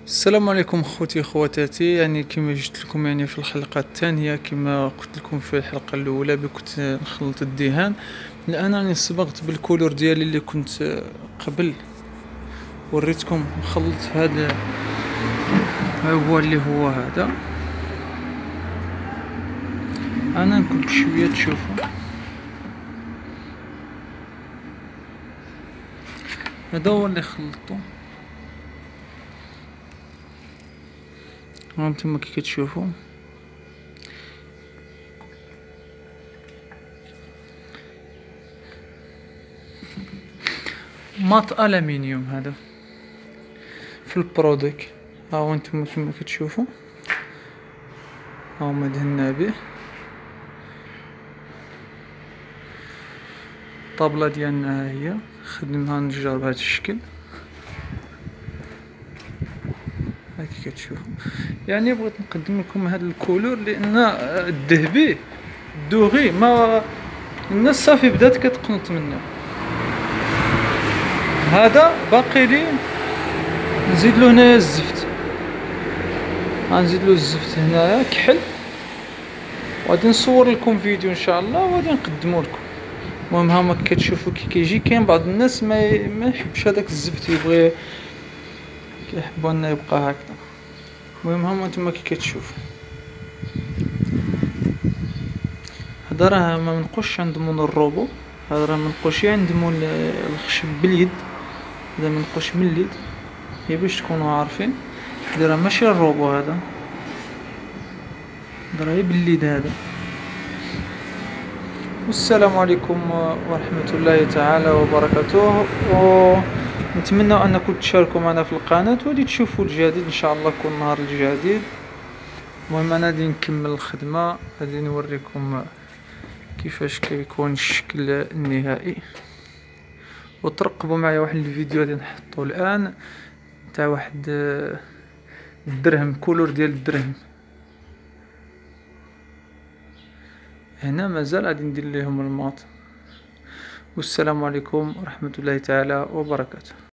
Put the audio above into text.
السلام عليكم خوتي خواتاتي. كما جيت لكم في الحلقه الثانيه، كما قلت لكم في الحلقه الاولى كنت نخلط الدهان. الان راني صبغت بالكولور ديالي اللي كنت قبل وريتكم. نخلط هذا هو اللي هو هذا. انا نكب شويه تشوفوا هذا هو اللي خلطته. هانتوما كي كتشوفوا ماط ألمنيوم هذا في البرودك. ها انتم كما كتشوفوا هاهما دهنا به. الطابلة ديالنا ها هي خدمها نجار بهذا الشكل. هاكي كتشوفوا بغيت نقدم لكم هذا الكولور لان الذهبي الدوغي ما الناس صافي بدات كتقنط منه. هذا باقي لي نزيد له هنايا الزفت. غنزيد له الزفت هنايا كحل، وغادي نصور لكم فيديو ان شاء الله وغادي نقدمه لكم. المهم هاما كتشوفوا كي كيجي. كاين بعض الناس ما يحبش هذاك الزفت، يبغي كيحبوا انه يبقى هكذا. المهم هاما نتوما كي كتشوفوا هذا راه ما منقوش عندهم الروبو. هذا راه منقوش عندهم الخشب باليد. هذا منقوش من اليد، هي باش تكونوا عارفين. هذا راه ماشي الروبو، هذا راه باليد هذا. والسلام عليكم ورحمة الله تعالى وبركاته، ونتمنى انكم تشاركوا معنا في القناة وغادي تشوفوا الجديد ان شاء الله كل نهار الجديد. المهم انا غادي نكمل الخدمة، غادي نوريكم كيفاش كيكون الشكل النهائي. وترقبوا معايا واحد الفيديو غادي نحطه الان تاع واحد الدرهم، كولور ديال الدرهم. هنا مازال غادي ندير لهم الماط. والسلام عليكم ورحمة الله تعالى وبركاته.